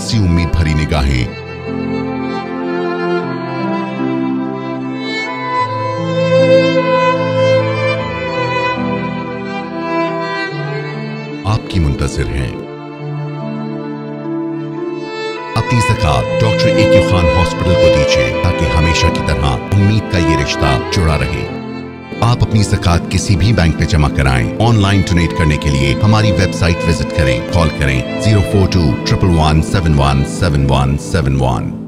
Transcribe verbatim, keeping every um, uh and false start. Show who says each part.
Speaker 1: सी उम्मीद भरी निगाहें। आपकी मुंतजिर हैं। अपनी ज़कात doctor A Q Khan hospital को दीजिए ताकि हमेशा की तरह उम्मीद का ये रिश्ता जुड़ा रहे। आप अपनी ज़कात किसी भी बैंक में जमा कराएं। ऑनलाइन डोनेट करने के लिए हमारी वेबसाइट विजिट करें। कॉल करें zero four two triple one seven one seven one seven one.